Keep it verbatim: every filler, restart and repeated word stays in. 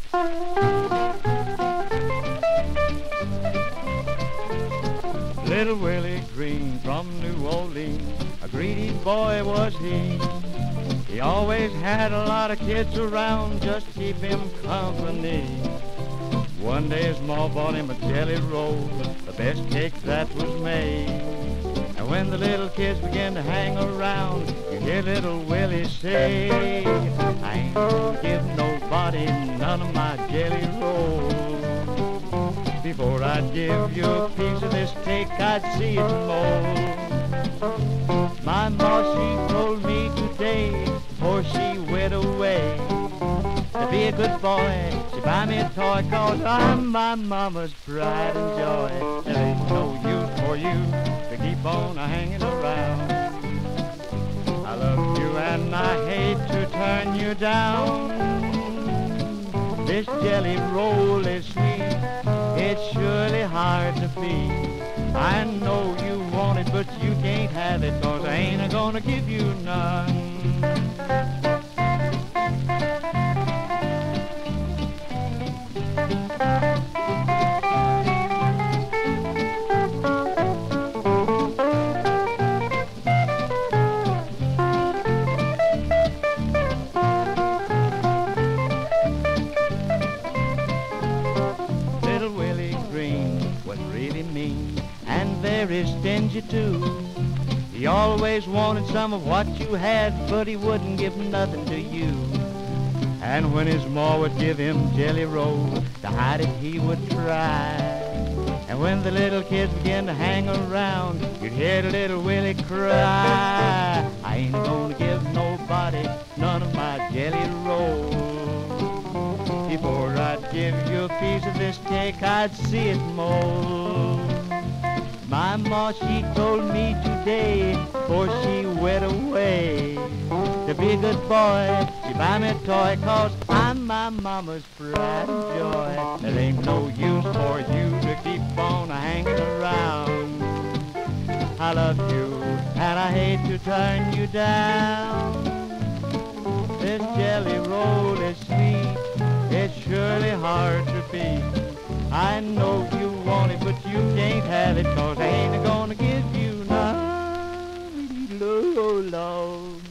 Little Willie Green from New Orleans, a greedy boy was he. He always had a lot of kids around just to keep him company. One day his ma bought him a jelly roll, the best cake that was made. And when the little kids began to hang around, you hear little Willie say, I ain't gonna give nobody none of my jelly rolls. Before I'd give you a piece of this cake, I'd see it mold. My ma, she told me today, before she went away, to be a good boy, she buy me a toy, cause I'm my mama's pride and joy. There ain't no use for you to keep on hanging around. I love you and I hate to turn you down. This jelly roll is sweet, it's surely hard to feed. I know you want it, but you can't have it, cause I ain't gonna give you none. Little Willie Green was really mean and very stingy too. He always wanted some of what you had, but he wouldn't give nothing to you. And when his ma would give him jelly rolls, to hide it he would try. And when the little kids began to hang around, you'd hear the little Willie cry, I ain't gonna give nobody none of my jelly rolls. Before I'd give you a piece of this cake, I'd see it mold. My ma, she told me today, before she went away, to be a good boy, she buy me a toy, cause I'm my mama's pride and joy. There ain't no use for you to keep on hanging around. I love you and I hate to turn you down. This jelly roll is sweet, it's surely hard to beat. I know you want it, but you can't have it, cause I ain't gonna give you none. Lord, Lord.